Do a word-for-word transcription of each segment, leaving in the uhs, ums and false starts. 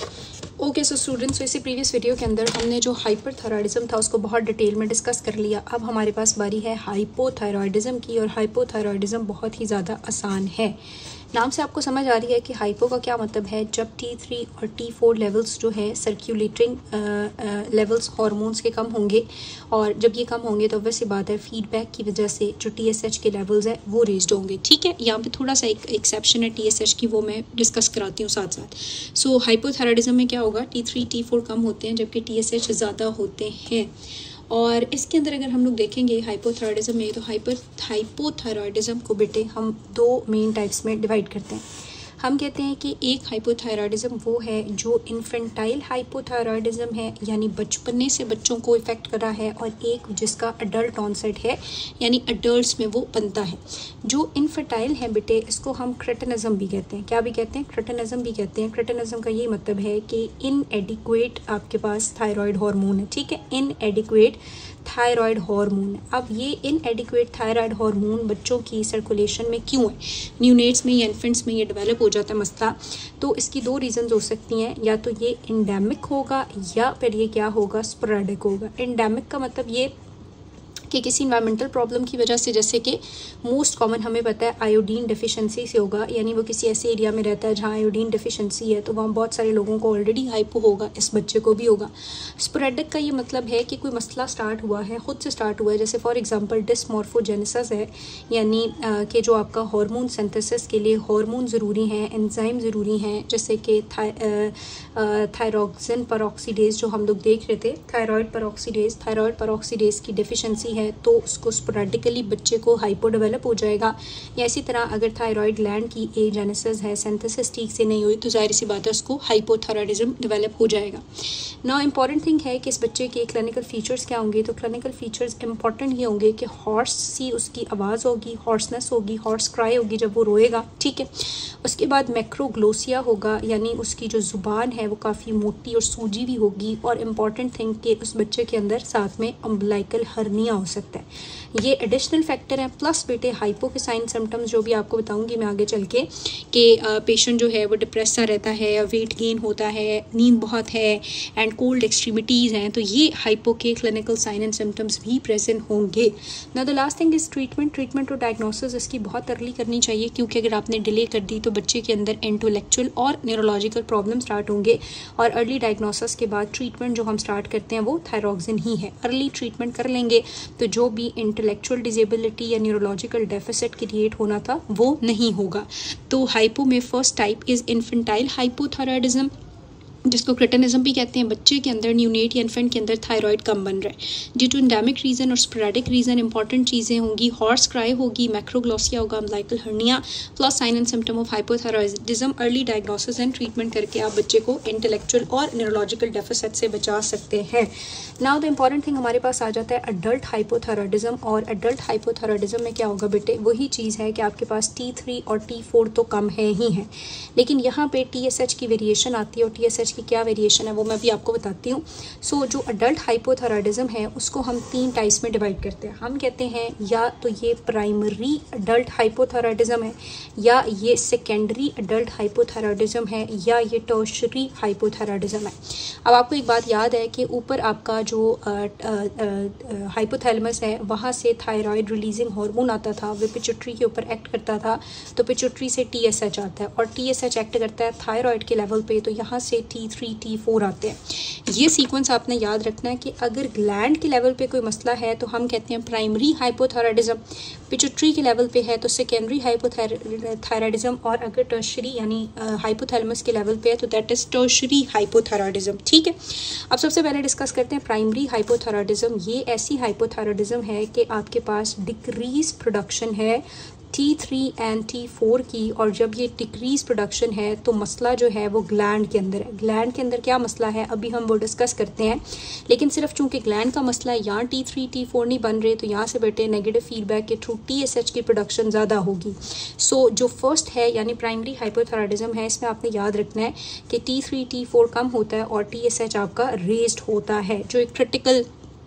Okay so students, इसी previous video के अंदर हमने जो हाइपरथायरॉयडिज्म था उसको बहुत डिटेल में डिस्कस कर लिया। अब हमारे पास बारी है हाइपोथायरॉयडिज्म की, और हाइपोथायरॉयडिज्म बहुत ही ज़्यादा आसान है। नाम से आपको समझ आ रही है कि हाइपो का क्या मतलब है। जब टी थ्री और टी फोर लेवल्स जो है सर्कुलेटिंग लेवल्स हार्मोन्स के कम होंगे, और जब ये कम होंगे तो वैसी बात है फीडबैक की वजह से जो टी एस एच के लेवल्स है वो रेज्ड होंगे। ठीक है, यहाँ पे थोड़ा सा एक एक्सेप्शन है टी एस एच की, वो मैं डिस्कस कराती हूँ साथ साथ। सो हाइपोथायरॉयडिज्म में क्या होगा, टी थ्री टी फोर कम होते हैं जबकि टी एस एच ज़्यादा होते हैं। और इसके अंदर अगर हम लोग देखेंगे हाइपोथायरॉयडिज्म में, तो हाइपर हाइपोथायरॉयडिज्म को बेटे हम दो मेन टाइप्स में डिवाइड करते हैं। हम कहते हैं कि एक हाइपोथायरॉयडिज्म वो है जो इन्फेंटाइल हाइपोथायरॉयडिज्म है, यानी बचपने से बच्चों को इफ़ेक्ट कर रहा है, और एक जिसका अडल्ट ऑनसेट है, यानी अडल्ट्स में वो बनता है। जो इन्फेंटाइल है बेटे, इसको हम क्रेटिनिज्म भी कहते हैं। क्या भी कहते हैं? क्रेटिनिज्म भी कहते हैं। क्रेटिनिज्म का ये मतलब है कि इनएडिक्वेट आपके पास थायराइड हार्मोन है। ठीक है, इनएडिक्वेट थायराइड हार्मोन। अब ये इनएडिक्वेट थायराइड हार्मोन बच्चों की सर्कुलेशन में क्यों है, न्यूनेट्स में या इन्फेंट्स में ये डेवलप हो जाता है मसला। तो इसकी दो रीजंस हो सकती हैं, या तो ये एंडेमिक होगा या फिर ये क्या होगा, स्पोरेडिक होगा। एंडेमिक का मतलब ये कि किसी इन्वायरमेंटल प्रॉब्लम की वजह से, जैसे कि मोस्ट कॉमन हमें पता है आयोडीन डेफिशिएंसी से होगा, यानी वो किसी ऐसे एरिया में रहता है जहाँ आयोडीन डेफिशिएंसी है, तो वहाँ बहुत सारे लोगों को ऑलरेडी हाइपो होगा, इस बच्चे को भी होगा। स्पोरेडिक का ये मतलब है कि कोई मसला स्टार्ट हुआ है, खुद से स्टार्ट हुआ है, जैसे फॉर एग्जांपल डिस्मॉर्फोजेनेसिस है, यानी कि जो आपका हार्मोन सिंथेसिस के लिए हार्मोन ज़रूरी हैं, एंजाइम ज़रूरी हैं, जैसे कि थायरॉक्सिन पेरोक्सीडेज जो हम लोग देख रहे थे, थायराइड पेरोक्सीडेज थायराइड पेरोक्सीडेज की डेफिशिएंसी है, तो उसको स्पोरेडिकली बच्चे को हाइपो डेवलप हो जाएगा। या इसी तरह अगर थायराइड ग्लैंड की एजेनेसिस है, सिंथेसिस ठीक से नहीं हुई, तो जाहिर सी बात है उसको हाइपोथायरॉयडिज्म डेवलप हो जाएगा। नाउ इंपॉर्टेंट थिंग है कि इस बच्चे के क्लिनिकल फीचर्स क्या होंगे, तो क्लिनिकल फीचर्स इंपॉर्टेंट ये होंगे कि हॉर्स सी उसकी आवाज़ होगी, हॉर्सनेस होगी, हॉर्स क्राई होगी जब वो रोएगा। ठीक है, उसके बाद मैक्रोग्लोसिया होगा, यानी उसकी जो ज़ुबान है वो काफ़ी मोटी और सूजी भी होगी। और इम्पॉर्टेंट थिंग कि उस बच्चे के अंदर साथ में अम्बलाइकल हर्निया हो सकता है। ये एडिशनल फैक्टर है। प्लस बेटे हाइपो के साइन सिम्टम्स जो भी आपको बताऊंगी मैं आगे चल के, कि पेशेंट जो है वो डिप्रेस सा रहता है, वेट गेन होता है, नींद बहुत है, एंड कोल्ड एक्सट्रीमिटीज़ हैं, तो ये हाइपो के क्लिनिकल साइन एंड सिम्टम्स भी प्रेजेंट होंगे। Now the last thing is treatment treatment और डायग्नोसिस इसकी बहुत अर्ली करनी चाहिए, क्योंकि अगर आपने डिले कर दी तो बच्चे के अंदर इंटेलेक्चुअल और न्यूरोलॉजिकल प्रॉब्लम स्टार्ट होंगे। और अर्ली डायग्नोसिस के बाद ट्रीटमेंट जो हम स्टार्ट करते हैं वो थायरॉक्सिन ही है। अर्ली ट्रीटमेंट कर लेंगे तो जो भी इंटेलेक्चुअल डिसेबिलिटी या न्यूरोलॉजिकल डेफिसिट क्रिएट होना था वो नहीं होगा। तो हाइपो में first type is infantile hypothyroidism, जिसको क्रेटिनिज्म भी कहते हैं। बच्चे के अंदर, न्यूनेट या इन्फेंट के अंदर थायराइड कम बन रहा है ड्यू टू एंडेमिक रीजन और स्पोरेडिक रीजन। इंपॉर्टेंट चीज़ें होंगी, हॉर्स क्राई होगी, मैक्रोग्लोसिया होगा, umbilical hernia, plus sign and symptom of hypothyroidism. Early diagnosis and treatment करके आप बच्चे को इंटेलेक्चुअल और न्यूरोलॉजिकल डेफिसिट से बचा सकते हैं। नाउ द इंपॉर्टेंट थिंग हमारे पास आ जाता है अडल्ट हाइपोथायरॉयडिज्म। और अडल्ट हाइपोथायरॉयडिज्म में क्या होगा बेटे, वही चीज़ है कि आपके पास टी थ्री और टी फोर तो कम है ही है, लेकिन यहाँ पे टी एस एच की वेरिएशन आती है। और टी एस एच की क्या वेरिएशन है वो मैं भी आपको बताती हूँ। सो so, जो अडल्ट हाइपोथायरॉयडिज्म है उसको हम तीन टाइप्स में डिवाइड करते हैं। हम कहते हैं या तो ये प्राइमरी अडल्ट हाइपोथायरॉयडिज्म है, या ये सेकेंडरी अडल्ट हाइपोथायरॉयडिज्म है, या ये टर्शरी हाइपोथायरॉयडिज्म है। अब आपको एक बात याद है कि ऊपर आपका जो हाइपोथैलेमस है वहाँ से थायराइड रिलीजिंग हार्मोन आता था, वो पिट्यूटरी के ऊपर एक्ट करता था, तो पिट्यूटरी से टी एस एच आता है, और टी एस एच एक्ट करता है थायराइड के लेवल पे, तो यहाँ से टी थ्री टी फोर आते हैं। ये सीक्वेंस आपने याद रखना है कि अगर ग्लैंड के लेवल पे कोई मसला है तो हम कहते हैं प्राइमरी हाइपोथायरॉयडिज्म, पिट्यूटरी के लेवल पे है तो सेकेंडरी हाइपोथायरॉयडिज्म, और अगर टर्शरी यानी हाइपोथैलेमस के लेवल पे है तो दैट इज टर्शरी हाइपोथायरॉयडिज्म। ठीक है, अब सबसे पहले डिस्कस करते हैं प्राइमरी हाइपोथायरॉयडिज्म। ये ऐसी हाइपोथायरॉयडिज्म है कि आपके पास डिक्रीज प्रोडक्शन है T three and T four की, और जब ये डिक्रीज प्रोडक्शन है तो मसला जो है वो ग्लैंड के अंदर है। ग्लैंड के अंदर क्या मसला है अभी हम वो डिस्कस करते हैं, लेकिन सिर्फ चूंकि ग्लैंड का मसला है, यहाँ टी थ्री टी फोर नहीं बन रहे, तो यहाँ से बेटे नेगेटिव फीडबैक के थ्रू टी एस एच की प्रोडक्शन ज़्यादा होगी। सो so, जो फर्स्ट है यानी प्राइमरी हाइपोथायरॉयडिज्म है, इसमें आपने याद रखना है कि टी थ्री टी फोर कम होता है और टी एस एच आपका रेज्ड होता है, जो एक क्रिटिकल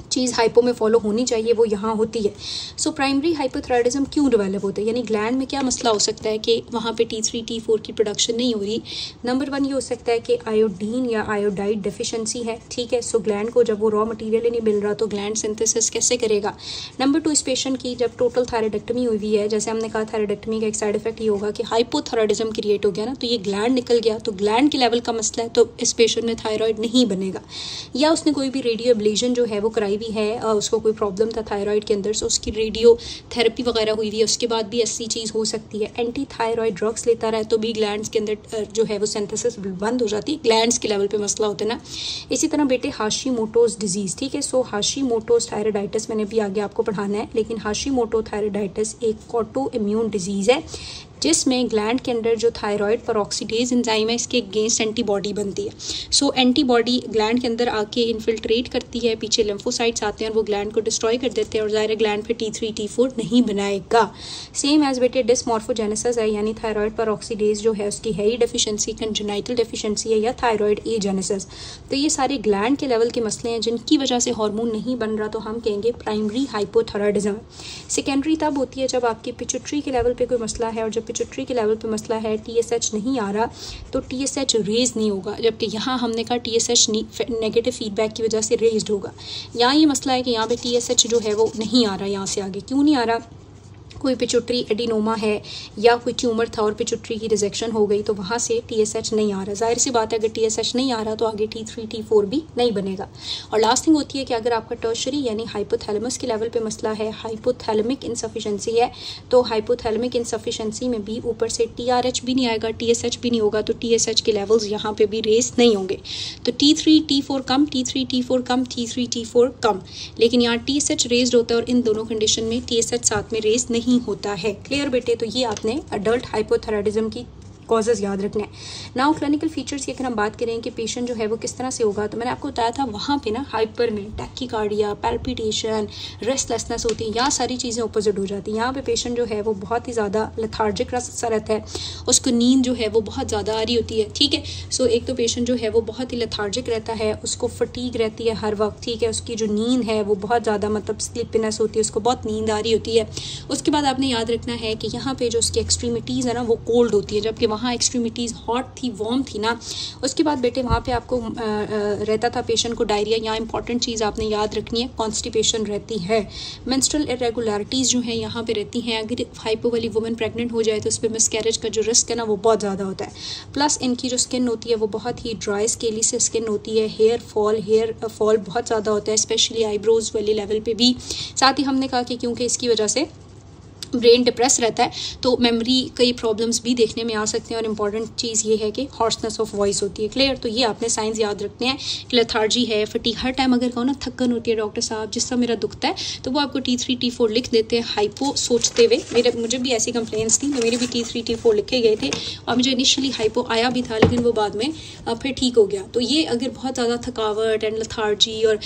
चीज़ हाइपो में फॉलो होनी चाहिए वो यहाँ होती है। सो प्राइमरी हाइपोथायराइडिज्म क्यों डेवलप होता है, यानी ग्लैंड में क्या मसला हो सकता है कि वहाँ पे टी थ्री टी फोर की प्रोडक्शन नहीं हो रही। नंबर वन ये हो सकता है कि आयोडीन या आयोडाइड डेफिशिएंसी है, ठीक है। सो ग्लैंड को जब वो रॉ मटेरियल ही नहीं मिल रहा तो ग्लैंड सिंथेसिस कैसे करेगा। नंबर टू, इस पेशेंट की जब टोटल थायराइडेक्टमी हुई हुई है, जैसे हमने कहा थायराइडेक्टमी का एक साइड इफेक्ट ये होगा कि हाइपोथायराइडिज्म क्रिएट हो गया ना, तो ये ग्लैंड निकल गया, तो ग्लैंड के लेवल का मसला है, तो इस पेशेंट में थायराइड नहीं बनेगा। या उसने कोई भी रेडियो एब्लेशन जो है वो कराई हुई है, उसको कोई प्रॉब्लम था थायराइड के अंदर, सो उसकी रेडियो थेरेपी वगैरह हुई हुई है, उसके बाद भी ऐसी चीज़ हो सकती है। एंटी थायराइड ड्रग्स लेता रहे तो भी ग्लैंड्स के अंदर जो है वो सिंथेसिस बंद हो जाती है, ग्लैंड्स के लेवल पे मसला होता है ना। इसी तरह बेटे हाशीमोटोज डिजीज़, ठीक है। सो हाशीमोटोज थायराइडाइटिस मैंने भी आगे आपको पढ़ाना है, लेकिन हाशीमोटो थायराइडाइटिस एक ऑटो इम्यून डिजीज़ है जिसमें ग्लैंड के अंदर जो थायराइड पेरोक्सीडेज एंजाइम है इसके अगेंस्ट एंटीबॉडी बनती है। सो एंटीबॉडी ग्लैंड के अंदर आके इन्फिल्ट्रेट करती है, पीछे लिम्फोसाइट्स आते हैं और वो ग्लैंड को डिस्ट्रॉय कर देते हैं और ज़ाहिर ग्लैंड पे टी थ्री टी फोर नहीं बनाएगा। सेम एज बेटे डिसमॉर्फोजेनेसिस है, यानी थायराइड पेरोक्सीडेज जो है उसकी है ही डेफिशिएंसी, कंजेनाइटल डेफिशिएंसी है या थायराइड एजेनेसिस। तो ये सारे ग्लैंड के लेवल के मसले हैं जिनकी वजह से हार्मोन नहीं बन रहा, तो हम कहेंगे प्राइमरी हाइपोथायराइडिज्म। सेकेंडरी तब होती है जब आपकी पिट्यूटरी के लेवल पे कोई मसला है, और जब पिट्यूटरी के लेवल पे मसला है, टीएसएच नहीं आ रहा तो टीएसएच रेज नहीं होगा, जबकि यहाँ हमने कहा टीएसएच नेगेटिव फीडबैक की वजह से रेज्ड होगा। यहाँ ये मसला है कि यहाँ पे टीएसएच जो है वो नहीं आ रहा, यहाँ से आगे क्यों नहीं आ रहा, कोई पिट्यूटरी एडिनोमा है या कोई ट्यूमर था और पिट्यूटरी की रिजेक्शन हो गई तो वहाँ से टीएसएच नहीं आ रहा। जाहिर सी बात है अगर टीएसएच नहीं आ रहा तो आगे टी थ्री टी फोर भी नहीं बनेगा। और लास्ट थिंग होती है कि अगर आपका टर्शरी यानी हाइपोथैलेमस के लेवल पे मसला है, हाइपोथैलेमिक इनसफिशेंसी है, तो हाइपोथैलेमिक इनसफिशेंसी में भी ऊपर से टीआरएच भी नहीं आएगा, टीएसएच भी नहीं होगा, तो टीएसएच के लेवल्स यहाँ पे भी रेस नहीं होंगे। तो टी थ्री टी फोर कम, टी थ्री टी फोर कम, टी थ्री टी फोर कम, लेकिन यहाँ टीएसएच रेस्ड होता है और इन दोनों कंडीशन में टीएसएच साथ में रेस नहीं होता है। क्लियर बेटे, तो ये आपने अडल्ट हाइपोथायराइडिज्म की कॉजेज याद रखने हैं। नाउ क्लिनिकल फीचर्स की अगर हम बात करें कि पेशेंट जो है वो किस तरह से होगा, तो मैंने आपको बताया था वहाँ पे ना हाइपर में टैकीकार्डिया, पैल्पिटेशन, रेस्टलेसनेस होती है, यहाँ सारी चीज़ें अपोजिट हो जाती हैं। यहाँ पे पेशेंट जो है वो बहुत ही ज़्यादा लेथार्जिक सा रहता है, उसको नींद जो है वो बहुत ज़्यादा आ रही होती है, ठीक है। सो एक तो पेशेंट जो है वो बहुत ही लेथार्जिक रहता है, उसको फटीग रहती है हर वक्त, ठीक है। उसकी जो नींद है वो बहुत ज़्यादा मतलब स्लीपीनेस होती है, उसको बहुत नींद आ रही होती है। उसके बाद आपने याद रखना है कि यहाँ पे जो उसकी एक्सट्रीमिटीज़ है ना वो कोल्ड होती है, जबकि वहाँ एक्सट्रीमिटीज़ हॉट थी, वार्म थी ना। उसके बाद बेटे वहाँ पे आपको आ, आ, रहता था पेशेंट को डायरिया। यहाँ इंपॉर्टेंट चीज़ आपने याद रखनी है, कॉन्स्टिपेशन रहती है, मेंस्ट्रुअल इरेगुलरिटीज़ जो है यहाँ पे रहती हैं। अगर हाइपो वाली वुमेन प्रेग्नेंट हो जाए तो उस पर मिसकैरेज का जो रिस्क है ना वो बहुत ज़्यादा होता है। प्लस इनकी जो स्किन होती है वो बहुत ही ड्राई स्केली से स्किन होती है, हेयर फॉल हेयर फॉल बहुत ज़्यादा होता है, स्पेशली आईब्रोज वाले लेवल पे भी। साथ ही हमने कहा कि क्योंकि इसकी वजह से ब्रेन डिप्रेस रहता है तो मेमोरी कई प्रॉब्लम्स भी देखने में आ सकते हैं। और इम्पॉर्टेंट चीज़ ये है कि हॉर्सनेस ऑफ वॉइस होती है। क्लियर, तो ये आपने साइंस याद रखने हैं। लेथार्जी है, फटीग, हर टाइम अगर कहो ना थकन होती है डॉक्टर साहब जिससे मेरा दुखता है, तो वो आपको टी थ्री टी फोर लिख देते हैं हाइपो सोचते हुए। मेरे मुझे भी ऐसी कंप्लेंट्स थी, तो मेरे भी टी थ्री टी फोर लिखे गए थे और मुझे इनिशियली हाइपो आया भी था, लेकिन वो बाद में फिर ठीक हो गया। तो ये अगर बहुत ज़्यादा थकावट एंड लेथार्जी और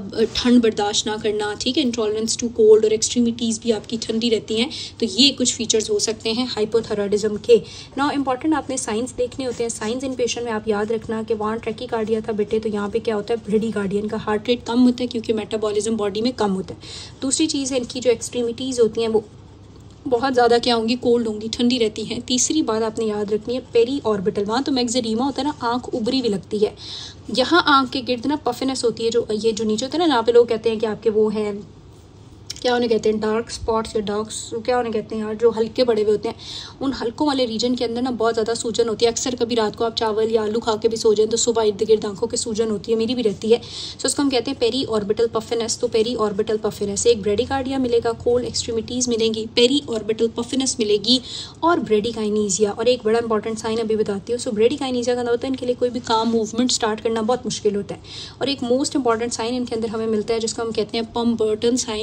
ठंड बर्दाश्त ना करना, ठीक है, इंटॉलरेंस टू कोल्ड और एक्सट्रीमिटीज़ भी आपकी ठंडी रहती हैं, तो ये कुछ फीचर्स हो सकते हैं हाइपोथायराइडिज्म के। नाउ इंपॉर्टेंट आपने साइंस देखने होते हैं। साइंस इन पेशेंट में आप याद रखना कि वहाँ ट्रैकीकार्डिया था बेटे, तो यहाँ पे क्या होता है, ब्रेडीकार्डिया, इनका हार्ट रेट कम होता है क्योंकि मेटाबॉलिज्म बॉडी में कम होता है। दूसरी चीज़ है इनकी जो एक्सट्रीमिटीज़ होती हैं वो बहुत ज़्यादा क्या होंगी, कोल्ड होंगी, ठंडी रहती हैं। तीसरी बात आपने याद रखनी है पेरी ऑर्बिटल, वहाँ तो मैग्जेरीमा होता है ना, आँख उभरी हुई लगती है। यहाँ आँख के गिर्द ना पफिनेस होती है, जो ये जो नीचे होता है ना, यहाँ पे लोग कहते हैं कि आपके वो हैं क्या उन्हें कहते हैं डार्क स्पॉट्स या डार्क क्या उन्हें कहते हैं यार, जो हल्के बड़े हुए होते हैं, उन हल्कों वाले रीजन के अंदर ना बहुत ज़्यादा सूजन होती है। अक्सर कभी रात को आप चावल या आलू खा के भी सो जाएं तो सुबह इर्द गिर्द आंखों की सूजन होती है, मेरी भी रहती है। सो उसको हम कहते हैं पेरी ऑर्बिटल पफिनेस। तो पेरी ऑर्बिटल पफिनेस एक ब्रेडीकार्डिया मिलेगा, कोल्ड एक्सट्रीमिटीज़ मिलेंगी, पेरी ऑर्बिटल पफिनेस मिलेगी और ब्रेडीकाइनीजिया। और एक बड़ा इंपॉर्टेंट साइन अभी बताती हूँ। सो ब्रेडीकाइनीजिया का होता है इनके लिए कोई भी काम मूवमेंट स्टार्ट करना बहुत मुश्किल होता है। और एक मोस्ट इंपॉर्टेंट साइन इनके अंदर हमें मिलता है जिसको हम कहते हैं पम्बर्टन साइन। पम्बर्टन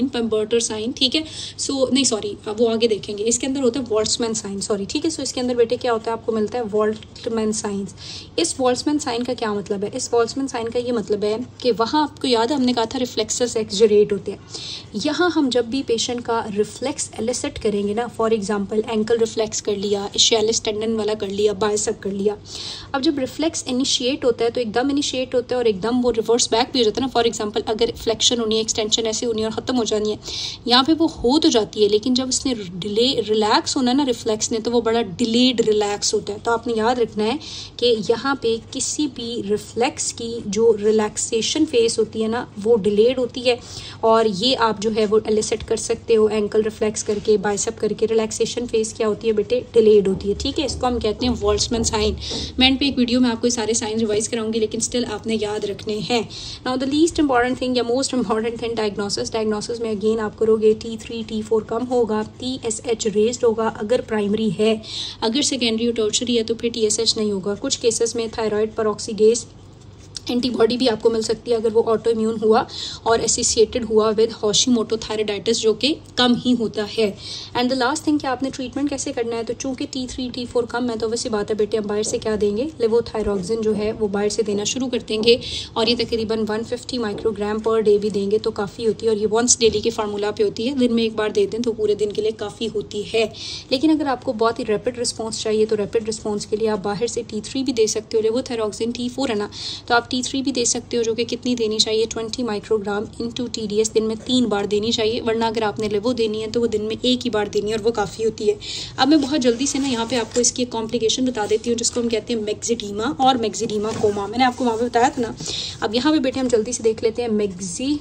वर्टर साइन, ठीक है। सो नहीं सॉरी वो आगे देखेंगे, इसके अंदर होता है वॉल्ट्जमैन साइन, सॉरी, ठीक है। सो इसके अंदर बेटे क्या होता है, आपको मिलता है वॉल्ट्जमैन साइन। इस वॉल्ट्जमैन साइन का क्या मतलब है, इस वॉल्ट्जमैन साइन का ये मतलब है कि वहाँ आपको याद है हमने कहा था रिफ्लेक्सेस एक्सजरेट होते हैं। यहाँ हम जब भी पेशेंट का रिफ्लेक्स एलिसिट करेंगे ना, फॉर एग्जांपल एंकल रिफ्लेक्स कर लिया, इशियलिस टेंडन वाला कर लिया, बाइसेप कर लिया, अब जब रिफ्लेक्स इनिशिएट होता है तो एकदम इनिशिएट होता है और एकदम वो रिवर्स बैक भी हो जाता है ना। फॉर एग्जांपल अगर फ्लेक्शन होनी है, एक्सटेंशन ऐसे होनी है और ख़त्म हो जानी है, यहाँ पे वो हो तो जाती है, लेकिन जब इसने डिले रिलैक्स होना है ना रिफ्लेक्स ने, तो वो बड़ा डिलेड रिलैक्स होता है। तो आपने याद रखना है कि यहाँ पे किसी भी रिफ्लेक्स की जो रिलैक्सेशन फेस होती है ना वो डिलेड होती है, और ये आप जो है वो एलिसिट कर सकते हो एंकल रिफ्लेक्स करके, बाइसेप करके। रिलैक्सेशन फेस क्या होती है बेटे, डिलेड होती है, ठीक है। इसको हम कहते हैं वॉल्ट्जमैन साइन। मैं इन पे एक वीडियो में आपको सारे साइन रिवाइज कराऊंगी, लेकिन स्टिल आपने याद रखने हैं। Now the least important thing या most important thing, diagnosis. Diagnosis में अगेन आप करोगे टी थ्री टी फोर कम होगा, टी एस एच रेज्ड होगा अगर प्राइमरी है, अगर सेकेंडरी और टर्शियरी है तो फिर टी एस एच नहीं होगा। कुछ केसेस में थायराइड पेरोक्सीडेज एंटीबॉडी भी आपको मिल सकती है अगर वो ऑटो इम्यून हुआ और एसोसिएटेड हुआ विद हाशिमोटो थायराइडाइटिस, जो कि कम ही होता है। एंड द लास्ट थिंग कि आपने ट्रीटमेंट कैसे करना है, तो चूंकि टी थ्री टी फोर कम है तो वैसी बात है बेटे हम बाहर से क्या देंगे, लेवोथायरॉक्सिन जो है वो बाहर से देना शुरू कर देंगे, और ये तकरीबन one fifty microgram per day भी देंगे तो काफ़ी होती है, और ये वंस डेली के फार्मूला पे होती है, दिन में एक बार दे दें तो पूरे दिन के लिए काफ़ी होती है। लेकिन अगर आपको बहुत ही रैपिड रिस्पॉन्स चाहिए तो रैपिड रिस्पॉन्स के लिए आप बाहर से टी थ्री भी दे सकते हो, लेवोथायरॉक्सिन टी फोर है ना, तो आप टी थ्री भी दे सकते हो, जो कि कितनी देनी चाहिए, twenty microgram into T D S, दिन में तीन बार देनी चाहिए। वरना अगर आपने लेवो देनी है तो वो दिन में एक ही बार देनी है और वो काफ़ी होती है। अब मैं बहुत जल्दी से ना यहाँ पे आपको इसकी एक कॉम्प्लिकेशन बता देती हूँ जिसको हम कहते हैं मैक्सिडीमा और मैक्सिडीमा कोमा। मैंने आपको वहाँ पे बताया था ना। अब यहाँ पे बेटे हम जल्दी से देख लेते हैं मैक्सी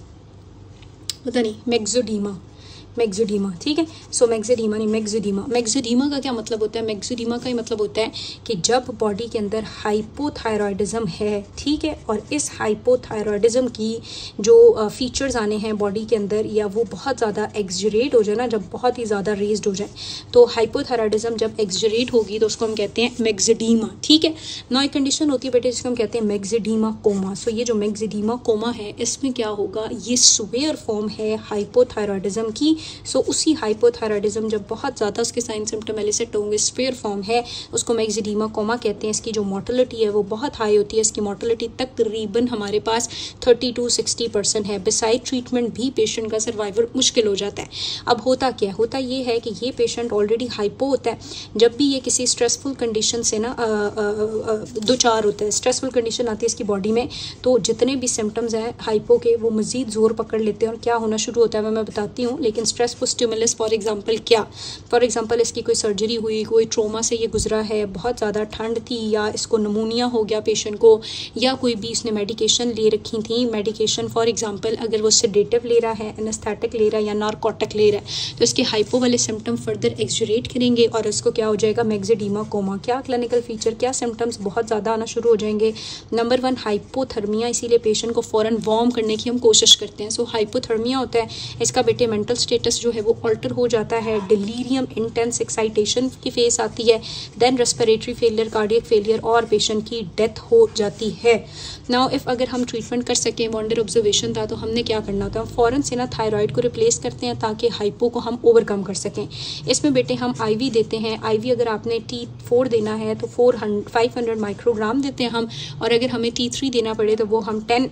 पता नहीं मैक्सोडीमा, मैक्सोडीमा, ठीक है। सो मैक्सोडीमा नहीं मैक्सोडीमा। मैक्सोडीमा का क्या मतलब होता है, मैक्सोडीमा का ही मतलब होता है कि जब बॉडी के अंदर हाइपोथायरॉयडिज्म है, ठीक है, और इस हाइपोथायरॉयडिज्म की जो फीचर्स आने हैं बॉडी के अंदर, या वो बहुत ज़्यादा एक्सजरेट हो जाए ना, जब बहुत ही ज़्यादा रेज्ड हो जाए, तो हाइपोथायरॉयडिज्म जब एक्सजरेट होगी तो उसको हम कहते हैं मैक्सोडीमा, ठीक है। नौ एक कंडीशन होती है बेटे जिसको हम कहते हैं मैक्सोडीमा कोमा। सो ये जो मैक्सोडीमा कोमा है इसमें क्या होगा, ये सुवेयर फॉर्म है हाइपोथायरॉयडिज्म की। सो so, उसी हाइपोथायरॉयडिज्म जब बहुत ज़्यादा उसके साइन सिम्टम एलिसिट होंगे, स्पेयर फॉर्म है, उसको मैक्सिडीमा कोमा कहते हैं। इसकी जो मोर्टेलिटी है वो बहुत हाई होती है, इसकी मोर्टेलिटी तकरीबन हमारे पास थर्टी टू सिक्सटी परसेंट है। बिसाइड ट्रीटमेंट भी पेशेंट का सर्वाइवल मुश्किल हो जाता है। अब होता क्या है, होता ये है कि ये पेशेंट ऑलरेडी हाइपो होता है, जब भी ये किसी स्ट्रेसफुल कंडीशन से ना दो चार होता है, स्ट्रेसफुल कंडीशन आती है इसकी बॉडी में, तो जितने भी सिम्टम्स हैं हाइपो के वो मज़ीद ज़ोर पकड़ लेते हैं, और क्या होना शुरू होता है मैं बताती हूँ। लेकिन स्ट्रेसफुल स्टिमुलस फॉर एग्जांपल क्या, फॉर एग्जांपल इसकी कोई सर्जरी हुई, कोई ट्रोमा से ये गुजरा है, बहुत ज़्यादा ठंड थी, या इसको नमूनिया हो गया पेशेंट को, या कोई भी इसने मेडिकेशन ले रखी थी, मेडिकेशन फॉर एग्जांपल अगर वो सेडेटिव ले रहा है, एनेस्थेटिक ले रहा है या नारकोटिक ले रहा है, तो इसके हाइपो वाले सिम्टम फर्दर एक्सजरेट करेंगे और इसको क्या हो जाएगा, मैक्सिडीमा कोमा। क्या क्लिनिकल फीचर, क्या सिम्टम्स बहुत ज़्यादा आना शुरू हो जाएंगे। नंबर वन हाइपोथर्मिया, इसीलिए पेशेंट को फ़ौरन वार्म करने की हम कोशिश करते हैं। सो हाइपोथर्मिया होता है, इसका बेटे मेंटल स्टेटस जो है वो ऑल्टर हो जाता है, डिलीरियम, इंटेंस एक्साइटेशन की फेस आती है, then respiratory failure, cardiac failure, और पेशेंट की डेथ हो जाती है। नाउ इफ़ अगर हम ट्रीटमेंट कर सकें, वॉन्डर ऑब्जर्वेशन था, तो हमने क्या करना होता है, फ़ौरन से ना थायराइड को रिप्लेस करते हैं ताकि हाइपो को हम ओवरकम कर सकें। इसमें बेटे हम आईवी देते हैं। आईवी अगर आपने टी फोर देना है तो four hundred five hundred microgram देते हैं हम, और अगर हमें टी थ्री देना पड़े तो वो हम टेन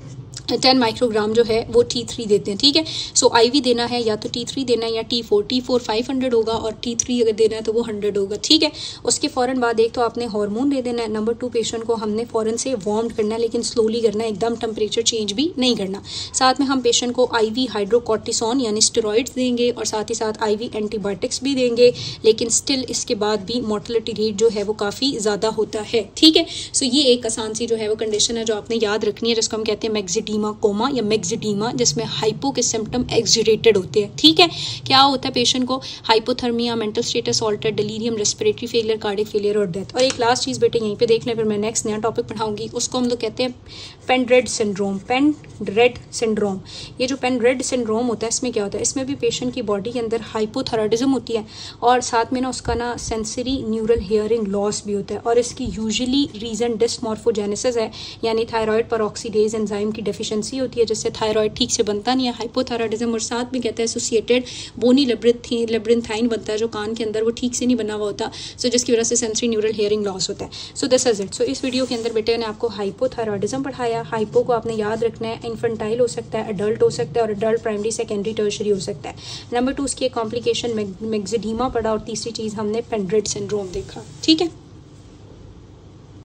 टेन माइक्रोग्राम जो है वो टी थ्री देते हैं, ठीक है। सो आईवी देना है या तो टी थ्री देना है या T four. T four five hundred होगा और टी थ्री अगर देना है तो वो हंड्रेड होगा, ठीक है। उसके फ़ौरन बाद एक तो आपने हार्मोन दे देना है, नंबर टू पेशेंट को हमने फ़ौरन से वार्म करना है, लेकिन स्लोली करना है, एकदम टेम्परेचर चेंज भी नहीं करना। साथ में हम पेशेंट को आईवी हाइड्रोकॉर्टिसोन यानी स्टेरॉइड्स देंगे, और साथ ही साथ आईवी एंटीबायोटिक्स भी देंगे, लेकिन स्टिल इसके बाद भी मोर्टेलिटी रेट जो है वो काफ़ी ज़्यादा होता है, ठीक है। सो ये एक आसान सी जो है वो कंडीशन है जो आपने याद रखनी है, जिसको हम कहते हैं मैक्सिडीमा कोमा या मैक्सिडीमा, जिसमें हाइपो के सिम्टम एक्सजरेटेड होते हैं, ठीक है। क्या होता है पेशेंट को, hypothermia, mental status alter, delirium, respiratory failure, cardiac failure और डेथ। और एक लास्ट चीज़ बेटे यहीं पे देख लें, फिर मैं नेक्स्ट नया टॉपिक पढ़ाऊंगी, उसको हम लोग कहते हैं पेन-रेड सिंड्रोम। पेन-रेड सिंड्रोम, ये जो पेन-रेड सिंड्रोम होता है इसमें क्या होता है, इसमें भी पेशेंट की बॉडी के अंदर हाइपोथायरॉयडिज्म होती है, और साथ में ना उसका ना सेंसरी न्यूरल हियरिंग लॉस भी होता है, और इसकी यूजुअली रीज़न डिस्मॉर्फोजेनेसिस है, यानी थायराइड पेरोक्सीडेज एंजाइम की डेफिशिएंसी होती है जिससे थायराइड ठीक से बनता नहीं है, हाइपोथायराइडिज्म, और साथ में कहता है एसोसिएटेड बोनी लेब्रिंथाइन बनता है जो कान के अंदर वो ठीक से नहीं बना हुआ होता, सो जिसकी वजह से सेंसरी न्यूरल हियरिंग लॉस होता है। So this is it. So इस वीडियो के अंदर बेटे ने आपको हाइपोथायराइडिज्म पढ़ाया। हाइपो को आपने याद रखना है, इन्फेंटाइल हो सकता है, अडल्ट हो सकता है, और अडल्ट प्राइमरी सेकेंडरी टर्शरी हो सकता है। नंबर टू उसकी एक कॉम्प्लिकेशन मेक्सिडीमा पढ़ा, और तीसरी चीज़ हमने पेंड्रेट सिंड्रोम देखा। ठीक है।